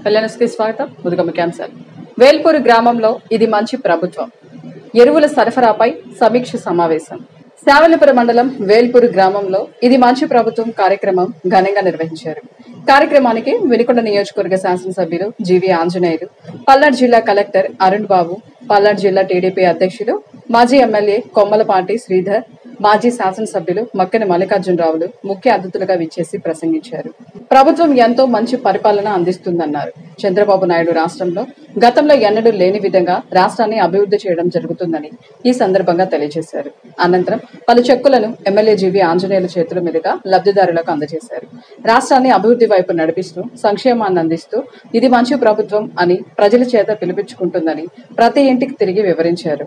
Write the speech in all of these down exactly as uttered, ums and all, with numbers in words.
పెళ్లెనస్కి స్వాగతం. ముందుగా ముఖ్యాంశాలు. వేల్పూరు గ్రామంలో ఇది మంచి ప్రభుత్వం, ఎరువుల సరఫరాపై సమీక్ష సమావేశం. శావల్యపురం మండలం వేల్పూరు గ్రామంలో ఇది మంచి ప్రభుత్వం కార్యక్రమం ఘనంగా నిర్వహించారు. కార్యక్రమానికి వినుకొండ నియోజకవర్గ శాసనసభ్యులు జీవీ ఆంజనేయులు, పల్నాడు జిల్లా కలెక్టర్ అరుణ్ బాబు, పల్నాడు జిల్లా టీడీపీ అధ్యక్షులు మాజీ ఎమ్మెల్యే కొమ్మలపాటి శ్రీధర్, మాజీ శాసనసభ్యులు మక్కెన మల్లికార్జునరావులు ముఖ్య అతిథులుగా విచ్చేసి ప్రసంగించారు. ప్రభుత్వం ఎంతో మంచి పరిపాలన అందిస్తుందన్నారు. చంద్రబాబు నాయుడు రాష్ట్రంలో గతంలో ఎన్నడూ లేని విధంగా రాష్ట్రాన్ని అభివృద్ధి చేయడం జరుగుతుందని ఈ సందర్భంగా తెలియజేశారు. అనంతరం పలు చెక్కులను ఎమ్మెల్యే జీవీ ఆంజనేయుల చేతుల మీదుగా లబ్ధిదారులకు అందజేశారు. రాష్ట్రాన్ని అభివృద్ధి వైపు నడిపిస్తూ సంక్షేమాన్ని అందిస్తూ ఇది మంచి ప్రభుత్వం అని ప్రజల చేత పిలిపించుకుంటుందని ప్రతి ఇంటికి తిరిగి వివరించారు.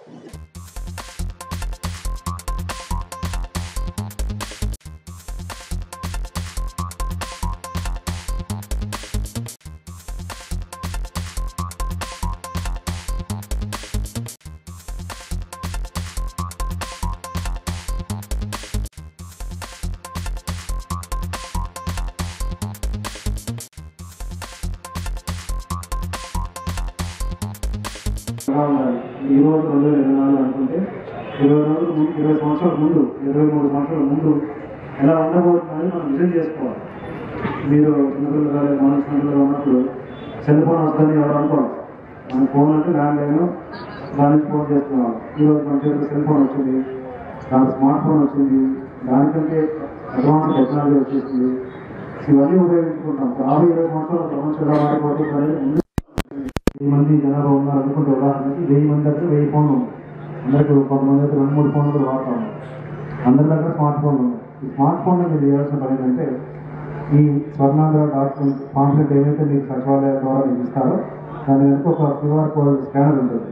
ఈ రోజు రెండు వేల ఇరవై నాలుగు అనుకుంటే ఇరవై రోజులు ఇరవై సంవత్సరాల ముందు ఇరవై మూడు సంవత్సరాల ముందు ఎలా ఉండబోతుందని మనం విజన్ చేసుకోవాలి. మీరు చిన్నపిల్లలు కానీ మన చిన్నపిల్లలు ఉన్నప్పుడు సెల్ ఫోన్ వస్తుందని ఎవరు అనుకోవాలి. మన ఫోన్ అంటే ల్యాండ్ లైన్ దాని నుంచి ఫోన్ చేస్తున్నాం. ఈరోజు మన చేతిలో సెల్ ఫోన్ వచ్చింది, దానికి స్మార్ట్ ఫోన్ వచ్చింది, దానికంటే అడ్వాన్స్ టెక్నాలజీ వచ్చేసింది. ఇవన్నీ ఉపయోగించుకుంటాం. యాభై ఇరవై సంవత్సరాల ప్రపంచం ఎలా మారిపోతుంది. వెయ్యి మంది జనాభా ఉన్నారు అనుకుంటే ఉదాహరణకి వెయ్యి మంది దగ్గర వెయ్యి ఫోన్లు ఉన్నాయి. అందరికీ కొంతమంది దగ్గర రెండు మూడు ఫోన్లు కూడా వాడుతూ ఉన్నారు. అందరి దగ్గర స్మార్ట్ ఫోన్లు ఉన్నాయి. ఈ స్మార్ట్ ఫోన్లో మీరు చేయాల్సిన పని ఏంటంటే ఈ స్వర్ణాంధ్ర డాక్యుమెంట్ కాన్సెప్ట్ ఏమైతే మీకు సచివాలయం ద్వారా మీకు ఇస్తారో దాని వెనుక ఒక క్యూఆర్ కోడ్ స్కానర్ ఉంటుంది.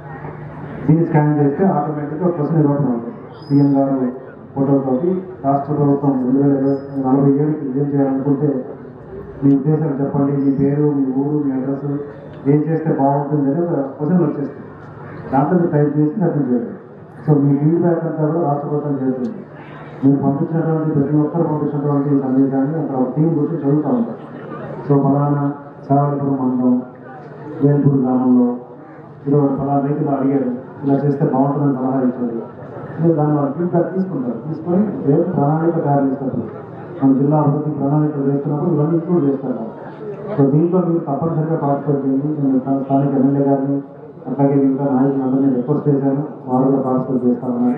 దీన్ని స్కాన్ చేస్తే ఆటోమేటిక్గా ఒక క్వశ్చన్ ఇవ్వడం ఉంటుంది. సీఎం గారు ఫోటోతోటి రాష్ట్ర ప్రభుత్వం రెండు వేల ఇరవై నలభై ఏడుకి విజయం చేయాలనుకుంటే మీ ఉద్దేశాలు చెప్పండి, మీ పేరు, మీ ఊరు, మీ అడ్రస్, ఏం చేస్తే బాగుంటుంది అనేది ఒక క్వశ్చన్ వచ్చేస్తుంది. దాంట్లో మీరు టైప్ చేసి సబ్మిట్ చేయాలి. సో మీ ఫీడ్బ్యాక్ అంతా కూడా రాష్ట్ర ప్రభుత్వం చేస్తుంది. మీరు పంపించినటువంటి ప్రతి ఒక్కరు పంపించినటువంటి సందేశాన్ని అక్కడ ఒక టీం గురించి చదువుతూ ఉంటారు. సో ఫలానా శావల్యపురం మండలం వేల్పూరు గ్రామంలో ఈరోజు ఫలానా రైతులు అడిగారు, ఇలా చేస్తే బాగుంటుందని సలహా ఇచ్చారు. మీరు దాని వాళ్ళ ఫీడ్బ్యాక్ తీసుకుంటారు. తీసుకొని రేపు ప్రణాళిక తయారు చేస్తారు. మన జిల్లా అభివృద్ధి ప్రణాళికలు చేస్తున్నప్పుడు ఇవన్నీ ఇంక్లూడ్ చేస్తారు. సో దీంట్లో మీరు తప్పనిసరిగా పార్టిసిపేట్ చేయండి. నేను స్థానిక ఎమ్మెల్యే గారిని అట్లాగే మిగతా నాయకులందరినీ రిక్వెస్ట్ చేశాను, వారు కూడా పార్టిసిపేట్ చేస్తామని.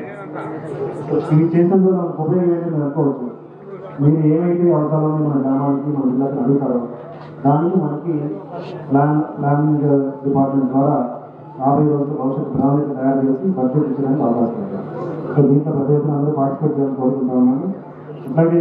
సో ఇవి చేసినందుకు మనకు ఉపయోగం ఏంటి మీరు అనుకోవచ్చు. మీరు ఏమైతే అవసరాలని మన గ్రామానికి మన జిల్లాకి అడుగుతారో దానికి మనకి ప్లాన్ ప్లానింగ్ డిపార్ట్మెంట్ ద్వారా యాభై రోజుల భవిష్యత్ ప్రణాళిక తయారు చేసి బడ్జెట్ ఇచ్చడానికి అవకాశం ఉంటుంది. సో దీంట్లో ప్రతి ఒక్కరు అందరూ పార్టిసిపేట్ చేయాలని కోరుకుంటా ఉన్నాను. అట్లాగే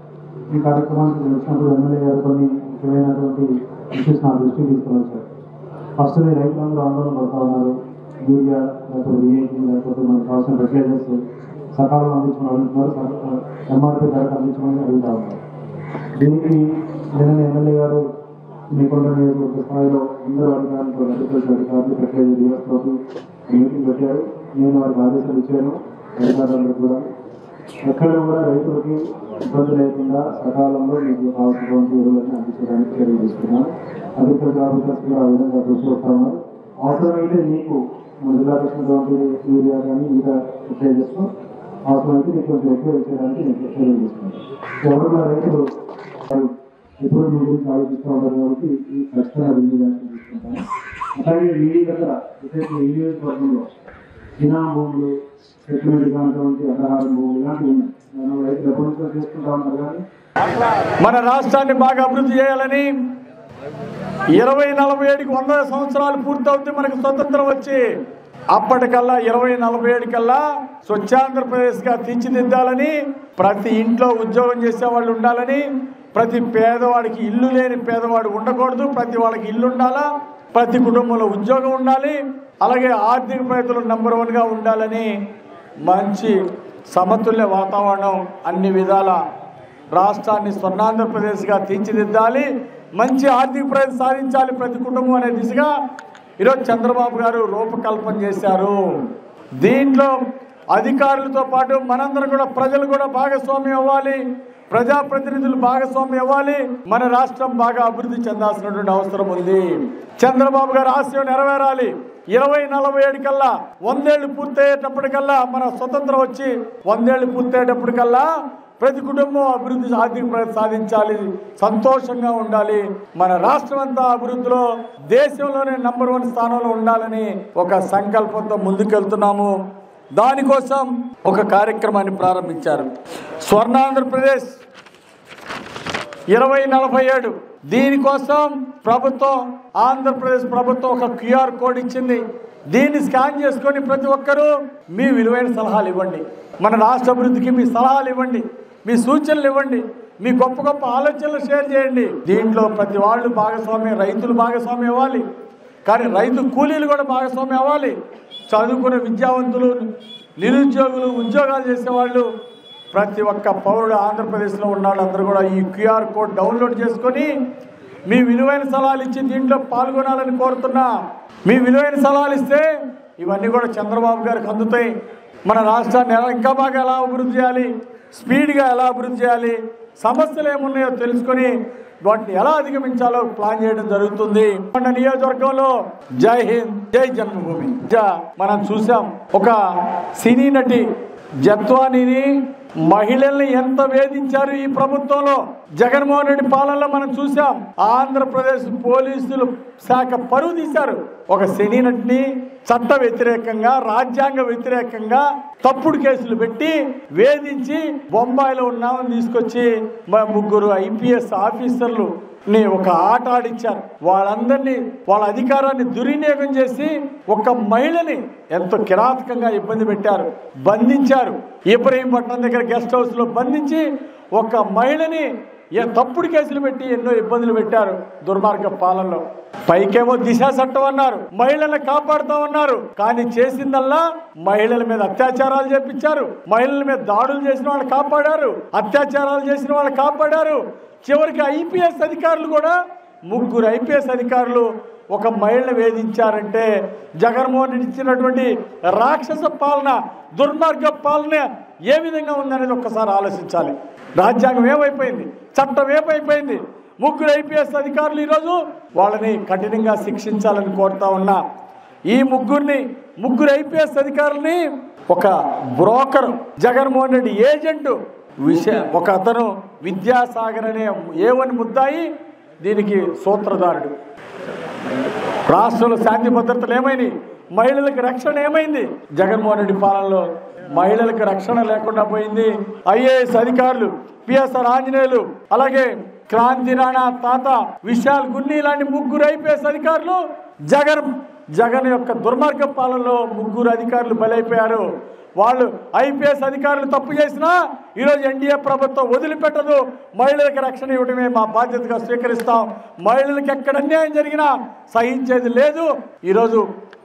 ఈ కార్యక్రమానికి వచ్చినప్పుడు ఎమ్మెల్యే గారు కొన్ని ముఖ్యమైనటువంటి ఇష్యూస్ నా దృష్టికి తీసుకొని వచ్చారు. ఫస్ట్ రైతులందరూ ఆందోళన పడుతూ ఉన్నారు. యూరియా లేకపోతే డిఏపీ లేకపోతే మనకు కావాల్సిన ఫెర్టిలైజర్స్ సకాలంలో అందించమని అడుగుతున్నారు. ఎంఆర్పీ ధరకు అందించమని అడుగుతూ ఉన్నారు. దీనికి నిన్న ఎమ్మెల్యే గారు వినుకొండ నియోజకవర్గ స్థాయిలో అందరూ అధికారులు అగ్రికల్చర్ అధికారులు ఫెర్టిలైజర్ డిఎస్తో మీటింగ్ పెట్టారు. నేను వారికి ఆదేశాలు ఇచ్చాను. అధికారులందరూ కూడా ఎక్కడ కూడా రైతులకి ఇబ్బంది లేకుండా సకాలంలో మీకు కావాల్సినటువంటి ఎరువులను అందించడానికి చర్యలు తీసుకున్నాను. అగ్రికల్చర్ ఆఫీసర్స్ కూడా ఆ విధంగా దృష్టి వస్తా ఉన్నారు. అవసరమైతే మీకు మన జిల్లాకు వచ్చినటువంటి యూరియా కానీ ఇంకా ఫెర్టిలైజర్స్ అవసరమైతే మీకు కొంచెం ఎక్కువ ఇచ్చేయడానికి నేను చర్యలు తీసుకున్నాను. ఎవరైనా రైతులు ఎప్పుడు మీ గురించి ఆలోచిస్తూ ఉంటారు కాబట్టి ఖచ్చితంగా వినియోగానికి తీసుకుంటాను. అలాగే మీ దగ్గర విశేషంగా ఈ నియోజకవర్గంలో చినా భూములు, సెటిల్మెంట్ కానిటువంటి అగ్రహారం భూములు ఇలాంటివి ఉన్నాయి. నేను రైతులు ఎప్పటి నుంచో చేసుకుంటా ఉంటారు. కానీ మన రాష్ట్రాన్ని బాగా అభివృద్ధి చేయాలని ఇరవై నలభై ఏడుకి వంద సంవత్సరాలు పూర్తవుతుంది మనకు స్వతంత్రం వచ్చి. అప్పటికల్లా ఇరవై నలభై ఏడు కల్లా స్వచ్ఛాంధ్రప్రదేశ్ గా తీర్చిదిద్దాలని, ప్రతి ఇంట్లో ఉద్యోగం చేసే వాళ్ళు ఉండాలని, ప్రతి పేదవాడికి ఇల్లు లేని పేదవాడు ఉండకూడదు, ప్రతి వాళ్ళకి ఇల్లు ఉండాలా, ప్రతి కుటుంబంలో ఉద్యోగం ఉండాలి, అలాగే ఆర్థిక ప్రగతిలో నెంబర్ వన్ గా ఉండాలని మంచి సమతుల్య వాతావరణం అన్ని విధాల రాష్ట్రాన్ని స్వర్ణాంధ్రప్రదేశ్గా తీర్చిదిద్దాలి, మంచి ఆర్థిక ప్రగతి సాధించాలి ప్రతి కుటుంబం అనే దిశగా ఈరోజు చంద్రబాబు గారు రూపకల్పన చేశారు. దీంట్లో అధికారులతో పాటు మనందరం కూడా ప్రజలు కూడా భాగస్వామ్యం అవ్వాలి, ప్రజాప్రతినిధులు భాగస్వామ్యం అవ్వాలి. మన రాష్ట్రం బాగా అభివృద్ధి చెందాల్సినటువంటి అవసరం ఉంది. చంద్రబాబు గారి ఆశయం నెరవేరాలి. ఇరవై నలభై ఏడు కల్లా వందేళ్లు పూర్తయ్యేటప్పటికల్లా మన స్వతంత్రం వచ్చి వందేళ్లు పూర్తయ్యేటప్పటికల్లా ప్రతి కుటుంబం అభివృద్ధి ఆర్థిక సాధించాలి, సంతోషంగా ఉండాలి. మన రాష్ట్రం అంతా అభివృద్ధిలో దేశంలోనే నంబర్ వన్ స్థానంలో ఉండాలని ఒక సంకల్పంతో ముందుకెళ్తున్నాము. దానికోసం ఒక కార్యక్రమాన్ని ప్రారంభించారు. స్వర్ణాంధ్రప్రదేశ్ ఇరవై నలభై ఏడు దీనికోసం ప్రభుత్వం ఆంధ్రప్రదేశ్ ప్రభుత్వం ఒక క్యూఆర్ కోడ్ ఇచ్చింది. దీన్ని స్కాన్ చేసుకొని ప్రతి ఒక్కరూ మీ విలువైన సలహాలు ఇవ్వండి, మన రాష్ట్ర అభివృద్ధికి మీ సలహాలు ఇవ్వండి, మీ సూచనలు ఇవ్వండి, మీ గొప్ప గొప్ప ఆలోచనలు షేర్ చేయండి. దీంట్లో ప్రతి వాళ్ళు భాగస్వామ్యం, రైతులు భాగస్వామ్యం అవ్వాలి, కానీ రైతు కూలీలు కూడా భాగస్వామ్యం అవ్వాలి. చదువుకున్న విద్యావంతులు, నిరుద్యోగులు, ఉద్యోగాలు చేసేవాళ్ళు, ప్రతి ఒక్క పౌరుడు ఆంధ్రప్రదేశ్లో ఉన్న వాళ్ళందరూ కూడా ఈ క్యూఆర్ కోడ్ డౌన్లోడ్ చేసుకొని మీ విలువైన సలహాలు ఇచ్చి దీంట్లో పాల్గొనాలని కోరుతున్నా. మీ విలువైన సలహాలు ఇస్తే ఇవన్నీ కూడా చంద్రబాబు గారికి అందుతాయి. మన రాష్ట్రాన్ని ఎలా ఇంకా బాగా ఎలా అభివృద్ధి చేయాలి, స్పీడ్గా ఎలా అభివృద్ధి చేయాలి, సమస్యలు ఏమున్నాయో తెలుసుకొని వాటిని ఎలా అధిగమించాలో ప్లాన్ చేయడం జరుగుతుంది. మన నియోజకవర్గంలో జై హింద్, జై జన్మభూమి మనం చూసాం. ఒక సినీ నటి జత్వానీని మహిళల్ని ఎంత వేధించారు ఈ ప్రభుత్వంలో. జగన్మోహన్ రెడ్డి పాలనలో మనం చూసాం. ఆంధ్రప్రదేశ్ పోలీసులు శాఖ పరువు తీశారు. ఒక సినీ నటిని చట్ట వ్యతిరేకంగా, రాజ్యాంగ వ్యతిరేకంగా తప్పుడు కేసులు పెట్టి వేధించి బొంబాయిలో ఉన్నామని తీసుకొచ్చి మా ముగ్గురు ఐపీఎస్ ఆఫీసర్లు ని ఒక ఆట ఆడిచ్చారు. వాళ్ళందరినీ వాళ్ళ అధికారాన్ని దుర్వినియోగం చేసి ఒక మహిళని ఎంతో కిరాతకంగా ఇబ్బంది పెట్టారు, బంధించారు. ఇబ్రహీంపట్నం దగ్గర గెస్ట్ హౌస్ లో బంధించి ఒక మహిళని తప్పుడు కేసులు పెట్టి ఎన్నో ఇబ్బందులు పెట్టారు దుర్మార్గ పాలనలో. పైకేమో దిశ చట్టం అన్నారు, మహిళలను కాపాడుతామన్నారు, కానీ చేసిందల్లా మహిళల మీద అత్యాచారాలు చేపించారు, మహిళల మీద దాడులు చేసిన వాళ్ళు కాపాడారు, అత్యాచారాలు చేసిన వాళ్ళు కాపాడారు. చివరికి ఐపీఎస్ అధికారులు కూడా, ముగ్గురు ఐపీఎస్ అధికారులు ఒక మహిళను వేధించారంటే జగన్మోహన్ రెడ్డి ఇచ్చినటువంటి రాక్షస పాలన, దుర్మార్గ పాలన ఏ విధంగా ఉందనేది ఒక్కసారి ఆలోచించాలి. రాజ్యాంగం ఏమైపోయింది, చట్టం ఏమైపోయింది. ముగ్గురు ఐపీఎస్ అధికారులు ఈరోజు వాళ్ళని కఠినంగా శిక్షించాలని కోరుతా ఉన్నా. ఈ ముగ్గురిని ముగ్గురు ఐపీఎస్ అధికారులని ఒక బ్రోకర్, జగన్మోహన్ రెడ్డి ఏజెంటు విషయ ఒక అతను విద్యాసాగర్ అనే ఏవని ముద్దాయి దీనికి సూత్రధారుడు. రాష్ట్రంలో శాంతి భద్రతలు ఏమైంది, మహిళలకు రక్షణ ఏమైంది? జగన్మోహన్ రెడ్డి పాలనలో మహిళలకు రక్షణ లేకుండా పోయింది. ఐఏఎస్ అధికారులు, పిఎస్ఆర్ ఆంజనేయులు, అలాగే క్రాంతి రాణా తాత, విశాల్ గున్ని లాంటి ముగ్గురు ఐపీఎస్ అధికారులు జగన్ జగన్ యొక్క దుర్మార్గ పాలనలో ముగ్గురు అధికారులు బలైపోయారు. వాళ్ళు ఐపీఎస్ అధికారులు తప్పు చేసినా ఈరోజు ఎన్డీఏ ప్రభుత్వం వదిలిపెట్టదు. మహిళలకు రక్షణ ఇవ్వడమే మా బాధ్యతగా స్వీకరిస్తాం. మహిళలకు ఎక్కడ అన్యాయం జరిగినా సహించేది లేదు. ఈరోజు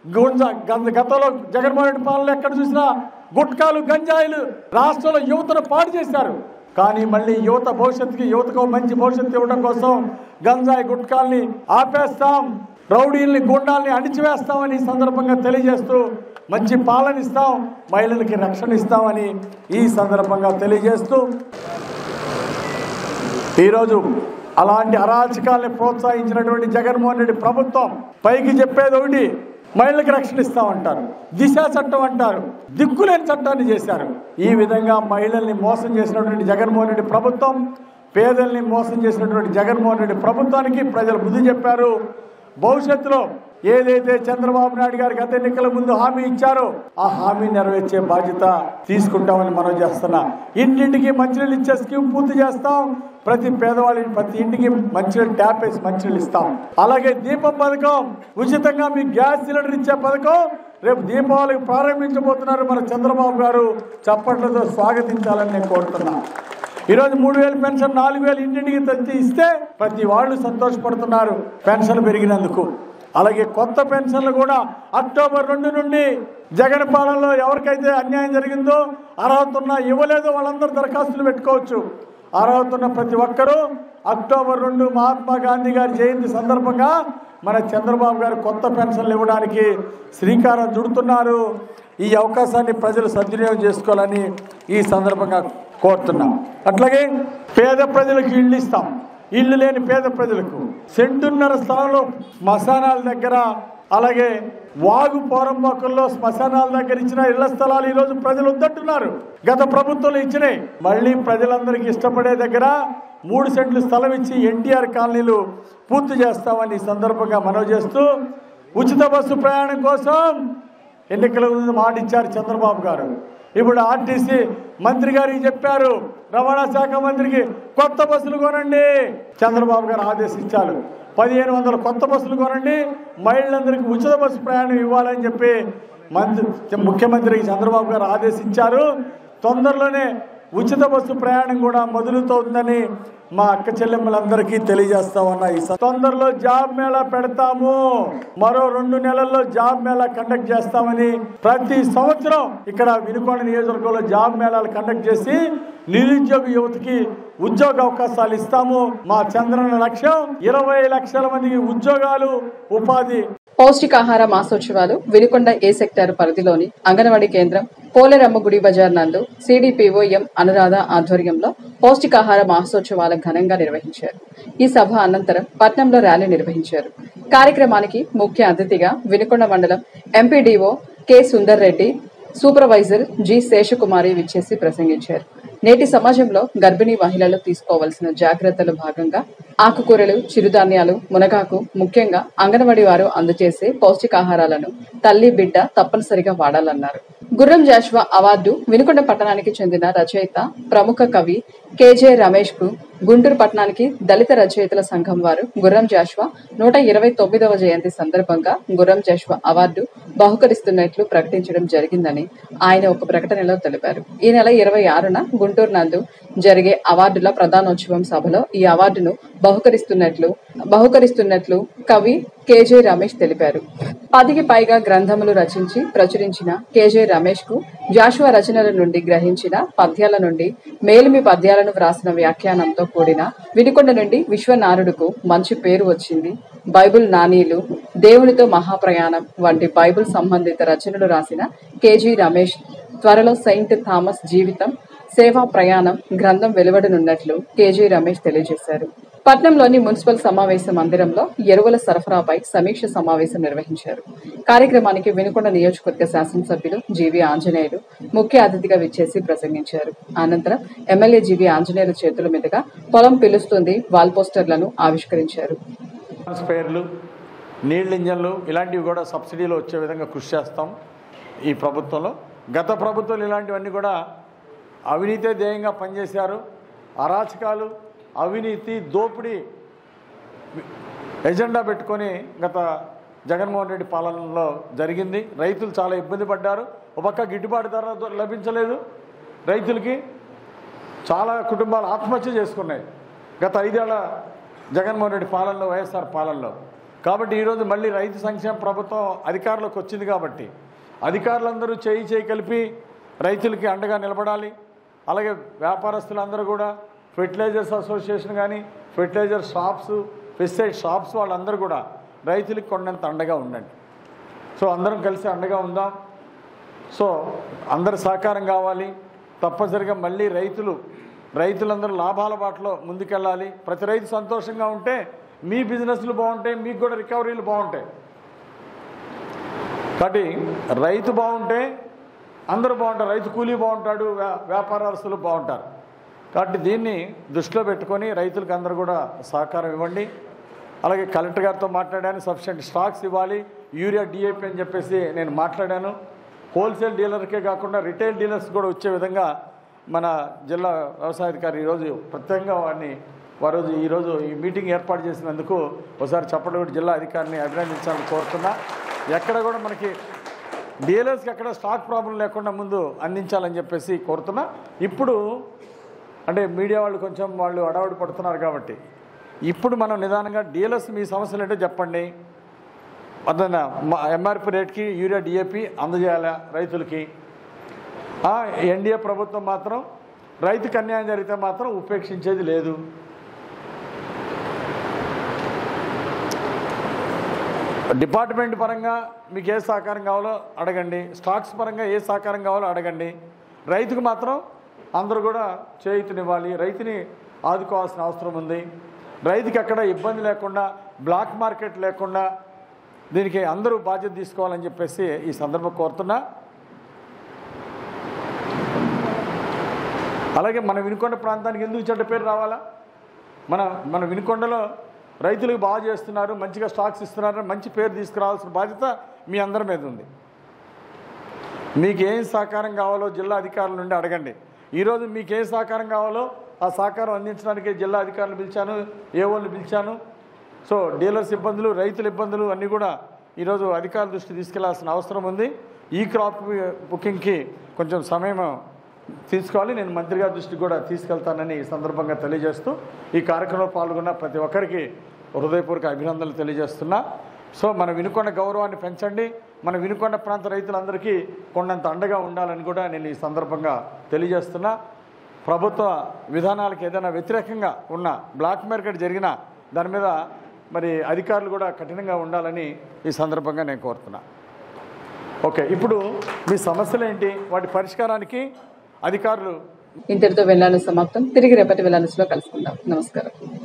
గతంలో జగన్మోహన్ రెడ్డి పాలనలో ఎక్కడ చూసినా గుట్కాలు, గంజాయిలు రాష్ట్రంలో యువతను పాడు చేశారు. కానీ మళ్ళీ యువత భవిష్యత్తుకి, యువతకు మంచి భవిష్యత్తు ఇవ్వడం కోసం గంజాయి గుట్కాల్ని ఆపేస్తాం, రౌడీల్ని, గుండాల్ని అణిచివేస్తామని ఈ సందర్భంగా తెలియజేస్తూ మంచి పాలన ఇస్తాం, మహిళలకి రక్షణ ఇస్తామని ఈ సందర్భంగా తెలియజేస్తూ ఈరోజు అలాంటి అరాచకాల్ని ప్రోత్సహించినటువంటి జగన్మోహన్ రెడ్డి ప్రభుత్వం పైకి చెప్పేది ఒకటి, మహిళలకు రక్షణ ఇస్తామంటారు, దిశ చట్టం అంటారు, దిక్కులేని చట్టాన్ని చేశారు. ఈ విధంగా మహిళల్ని మోసం చేసినటువంటి జగన్మోహన్ రెడ్డి ప్రభుత్వం, పేదల్ని మోసం చేసినటువంటి జగన్మోహన్ రెడ్డి ప్రభుత్వానికి ప్రజలు బుద్ధి చెప్పారు. భవిష్యత్తులో ఏదైతే చంద్రబాబు నాయుడు గారు గత ఎన్నికల ముందు హామీ ఇచ్చారో ఆ హామీ నెరవేర్చే బాధ్యత తీసుకుంటామని మనం చేస్తున్నా. ఇంటింటికి మంచినీళ్ళు ఇచ్చే స్కీమ్ పూర్తి చేస్తాం. ప్రతి పేదవాళ్ళని ప్రతి ఇంటికి మంచినీళ్ళు ట్యాప్ వేసి మంచినీళ్ళు ఇస్తాం. అలాగే దీపం పథకం, ఉచితంగా మీకు గ్యాస్ సిలిండర్ ఇచ్చే పథకం రేపు దీపావళికి ప్రారంభించబోతున్నారు మన చంద్రబాబు గారు. చప్పట్లతో స్వాగతించాలని నేను కోరుతున్నా. ఈరోజు మూడు వేలు పెన్షన్ నాలుగు వేలు ఇంటింటికి తెచ్చి ఇస్తే ప్రతి వాళ్ళు సంతోషపడుతున్నారు పెన్షన్ పెరిగినందుకు. అలాగే కొత్త పెన్షన్లు కూడా అక్టోబర్ రెండు నుండి జగన్ పాలనలో ఎవరికైతే అన్యాయం జరిగిందో, అర్హత ఉన్నా ఇవ్వలేదో వాళ్ళందరూ దరఖాస్తులు పెట్టుకోవచ్చు. అర్హత ఉన్న ప్రతి ఒక్కరూ అక్టోబర్ రెండు మహాత్మా గాంధీ గారి జయంతి సందర్భంగా మన చంద్రబాబు గారు కొత్త పెన్షన్లు ఇవ్వడానికి శ్రీకారం చుడుతున్నారు. ఈ అవకాశాన్ని ప్రజలు సద్వినియోగం చేసుకోవాలని ఈ సందర్భంగా కోరుతున్నాం. అట్లాగే పేద ప్రజలకు ఇళ్ళు ఇస్తాం. ఇల్లు లేని పేద ప్రజలకు సెంటున్నర స్థలంలో శ్మశానాల దగ్గర, అలాగే వాగు పోరంబోకల్లో శ్మశానాల దగ్గర ఇచ్చిన ఇళ్ల స్థలాలు ఈరోజు ప్రజలు వద్దంటున్నారు. గత ప్రభుత్వంలో ఇచ్చినాయి. మళ్ళీ ప్రజలందరికీ ఇష్టపడే దగ్గర మూడు సెంట్లు స్థలం ఇచ్చి ఎన్టీఆర్ కాలనీలు పూర్తి చేస్తామని ఈ సందర్భంగా మనవి చేస్తూ, ఉచిత బస్సు ప్రయాణం కోసం ఎన్నికల ముందు మాట ఇచ్చారు చంద్రబాబు గారు. ఇప్పుడు ఆర్టీసీ మంత్రి గారికి చెప్పారు, రవాణా శాఖ మంత్రికి కొత్త బస్సులు కొనండి. చంద్రబాబు గారు ఆదేశించారు, పదిహేను వందల కొత్త బస్సులు కొనండి, మహిళలందరికీ ఉచిత బస్సు ప్రయాణం ఇవ్వాలని చెప్పి మంత్రి ముఖ్యమంత్రికి చంద్రబాబు గారు ఆదేశించారు. తొందరలోనే ఉచిత బస్సు ప్రయాణం కూడా మొదలుతోందని మా అక్క చెల్లెమ్మలందరికీ తెలియజేస్తామన్నా. ఈ తొందరలో జాబ్ మేళా పెడతాము. మరో రెండు నెలల్లో జాబ్ మేళా కండక్ట్ చేస్తామని ప్రతి సంవత్సరం ఇక్కడ వినుకొండ నియోజకవర్గంలో జాబ్ మేళాలు కండక్ట్ చేసి నిరుద్యోగ యువతకి ఉద్యోగ అవకాశాలు ఇస్తాము. మా చంద్రన్న లక్ష్యం ఇరవై లక్షల మందికి ఉద్యోగాలు, ఉపాధి. పౌష్టికాహార మాసోత్సవాలు వినుకొండ ఏ సెక్టార్ పరిధిలోని అంగన్వాడీ కేంద్రం పోలేరమ్మ గుడి బజార్ నందు సిడిపిఓ ఎం అనురాధ ఆధ్వర్యంలో పౌష్టికాహార మాసోత్సవాల ఘనంగా నిర్వహించారు. ఈ సభ అనంతరం పట్నంలో ర్యాలీ నిర్వహించారు. కార్యక్రమానికి ముఖ్య అతిథిగా వినుకొండ మండలం MPDO K Sundar Reddy, supervisor G Seshakumari విచ్చేసి ప్రసంగించారు. నేటి సమాజంలో గర్భిణీ మహిళలు తీసుకోవాల్సిన జాగ్రత్తలు భాగంగా ఆకుకూరలు, చిరుధాన్యాలు, మునగాకు ముఖ్యంగా అంగన్వాడీ వారు అందజేసే పౌష్టికాహారాలను తల్లి బిడ్డ తప్పనిసరిగా వాడాలన్నారు. గుర్రం జాషువా అవార్డు వినుకొండ పట్టణానికి చెందిన రచయిత, ప్రముఖ కవి కేజే రమేష్ కు గుంటూరు పట్టణానికి దళిత రచయితల సంఘం వారు గుర్రం జాషువా నూట ఇరవై తొమ్మిదవ జయంతి సందర్భంగా గుర్రం జాషువా అవార్డు బహుకరిస్తున్నట్లు ప్రకటించడం జరిగిందని ఆయన ఒక ప్రకటనలో తెలిపారు. ఈ నెల ఇరవై ఆరున గుంటూరు నందు జరిగే అవార్డుల ప్రధానోత్సవం సభలో ఈ అవార్డును బహుకరిస్తున్నట్లు బహుకరిస్తున్నట్లు కవి కేజే రమేష్ తెలిపారు. పదికి పైగా గ్రంథములు రచించి ప్రచురించిన కేజే రమేష్ కు జాషువా రచనల నుండి గ్రహించిన పద్యాల నుండి మేలిమి పద్యాలను వ్రాసిన వ్యాఖ్యానంతో కూడిన వినుకొండ నుండి విశ్వనారుడుకు మంచి పేరు వచ్చింది. బైబుల్ నానీలు, దేవునితో మహాప్రయాణం వంటి బైబుల్ సంబంధిత రచనలు రాసిన కేజీ రమేష్ త్వరలో సెయింట్ థామస్ జీవితం, సేవా ప్రయాణం గ్రంథం వెలువడనున్నట్లు కేజీ రమేష్ తెలియజేశారు. పట్నంలోని మున్సిపల్ సమావేశ మందిరంలో ఎరువుల సరఫరాపై సమీక్ష సమావేశం నిర్వహించారు. కార్యక్రమానికి వినుకొండ నియోజకవర్గ శాసనసభ్యులు జీవి ఆంజనేయులు ముఖ్య అతిథిగా విచ్చేసి ప్రసంగించారు. అనంతరం ఎమ్మెల్యే జీవి ఆంజనేయుల చేతుల మీదుగా పొలం పిలుస్తుంది వాల్ పోస్టర్లను ఆవిష్కరించారు. స్పేర్లు, నీళ్ళ ఇంజన్లు ఇలాంటివి కూడా సబ్సిడీలో వచ్చే విధంగా కృషి చేస్తాం ఈ ప్రభుత్వంలో. గత ప్రభుత్వాలు ఇలాంటివన్నీ కూడా అవినీతే ధ్యేయంగా పనిచేశారు. అరాచకాలు, అవినీతి, దోపిడీ ఎజెండా పెట్టుకొని గత జగన్మోహన్ రెడ్డి పాలనలో జరిగింది. రైతులు చాలా ఇబ్బంది పడ్డారు. ఒక పక్క గిట్టుబాటు ధర లభించలేదు రైతులకి. చాలా కుటుంబాలు ఆత్మహత్య చేసుకున్నాయి గత ఐదేళ్ల జగన్మోహన్ రెడ్డి పాలనలో, వైఎస్ఆర్ పాలనలో. కాబట్టి ఈరోజు మళ్ళీ రైతు సంక్షేమ ప్రభుత్వం అధికారంలోకి వచ్చింది. కాబట్టి అధికారులందరూ చేయి చేయి కలిపి రైతులకి అండగా నిలబడాలి. అలాగే వ్యాపారస్తులందరూ కూడా, ఫెర్టిలైజర్స్ అసోసియేషన్ కానీ, ఫెర్టిలైజర్ షాప్స్, పెస్టిసైడ్ షాప్స్ వాళ్ళందరూ కూడా రైతులకు కొండంత అండగా ఉండండి. సో అందరం కలిసి అండగా ఉందాం. సో అందరు సహకారం కావాలి. తప్పనిసరిగా మళ్ళీ రైతులు రైతులందరూ లాభాల బాటలో ముందుకెళ్ళాలి. ప్రతి రైతు సంతోషంగా ఉంటే మీ బిజినెస్లు బాగుంటాయి, మీకు కూడా రికవరీలు బాగుంటాయి. కాబట్టి రైతు బాగుంటే అందరూ బాగుంటారు. రైతు కూలీ బాగుంటాడు, వ్యాపారస్తులు బాగుంటారు. కాబట్టి దీన్ని దృష్టిలో పెట్టుకొని రైతులకు అందరూ కూడా సహకారం ఇవ్వండి. అలాగే కలెక్టర్ గారితో మాట్లాడాను, సఫిషియెంట్ స్టాక్స్ ఇవ్వాలి, యూరియా, డిఏపి అని చెప్పేసి నేను మాట్లాడాను. హోల్సేల్ డీలర్కే కాకుండా రిటైల్ డీలర్స్ కూడా వచ్చే విధంగా మన జిల్లా వ్యవసాయాధికారి ఈరోజు ప్రత్యేకంగా వారిని వారు ఈరోజు ఈ మీటింగ్ ఏర్పాటు చేసినందుకు ఒకసారి చప్పటి జిల్లా అధికారిని అభినందించాలని కోరుతున్నా. ఎక్కడ కూడా మనకి డీలర్స్కి ఎక్కడ స్టాక్ ప్రాబ్లం లేకుండా ముందు అందించాలని చెప్పేసి కోరుతున్నా. ఇప్పుడు అంటే మీడియా వాళ్ళు కొంచెం వాళ్ళు అడవాడు పడుతున్నారు కాబట్టి ఇప్పుడు మనం నిదానంగా డీలర్స్ మీ సమస్యలు ఏంటో చెప్పండి, అదన ఎంఆర్పి రేట్కి యూరియా, డిఏపి అందజేయాలా రైతులకి. ఎన్డీఏ ప్రభుత్వం మాత్రం రైతుకు అన్యాయం జరిగితే మాత్రం ఉపేక్షించేది లేదు. డిపార్ట్మెంట్ పరంగా మీకు ఏ సహకారం కావాలో అడగండి, స్టాక్స్ పరంగా ఏ సహకారం కావాలో అడగండి. రైతుకు మాత్రం అందరూ కూడా చేయూతనివ్వాలి, రైతుని ఆదుకోవాల్సిన అవసరం ఉంది. రైతుకి ఎక్కడ ఇబ్బంది లేకుండా, బ్లాక్ మార్కెట్ లేకుండా దీనికి అందరూ బాధ్యత తీసుకోవాలని చెప్పేసి ఈ సందర్భం కోరుతున్నా. అలాగే మన వినుకొండ ప్రాంతానికి ఎందుకు చెడ్డ పేరు రావాలా? మన మన వినుకొండలో రైతులకు బాగా చేస్తున్నారు, మంచిగా స్టాక్స్ ఇస్తున్నారు, మంచి పేరు తీసుకురావాల్సిన బాధ్యత మీ అందరి మీద ఉంది. మీకు ఏం సహకారం కావాలో జిల్లా అధికారుల నుండి అడగండి. ఈరోజు మీకు ఏ సహకారం కావాలో ఆ సహకారం అందించడానికి జిల్లా అధికారులు పిలిచాను, ఏఓలు పిలిచాను. సో డీలర్స్ ఇబ్బందులు, రైతుల ఇబ్బందులు అన్నీ కూడా ఈరోజు అధికారుల దృష్టి తీసుకెళ్లాల్సిన అవసరం ఉంది. ఈ క్రాప్ బుకింగ్కి కొంచెం సమయం తీసుకోవాలి, నేను మంత్రి గారి దృష్టికి కూడా తీసుకెళ్తానని ఈ సందర్భంగా తెలియజేస్తూ ఈ కార్యక్రమంలో పాల్గొన్న ప్రతి ఒక్కరికి హృదయపూర్వక అభినందనలు తెలియజేస్తున్నా. సో మన వినుకొండ గౌరవాన్ని పెంచండి, మన వినుకొండ ప్రాంత రైతులందరికీ కొండంత అండగా ఉండాలని కూడా నేను ఈ సందర్భంగా తెలియజేస్తున్నా. ప్రభుత్వ విధానాలకు ఏదైనా వ్యతిరేకంగా ఉన్న బ్లాక్ మార్కెట్ జరిగినా దాని మీద మరి అధికారులు కూడా కఠినంగా ఉండాలని ఈ సందర్భంగా నేను కోరుతున్నా. ఓకే, ఇప్పుడు మీ సమస్యలు ఏంటి, వాటి పరిష్కారానికి అధికారులు. ఇంతటితో వెళ్ళాలి సమాప్తం. తిరిగి రేపటి వెళ్ళాలిలో కలుసుకుందాం. నమస్కారం.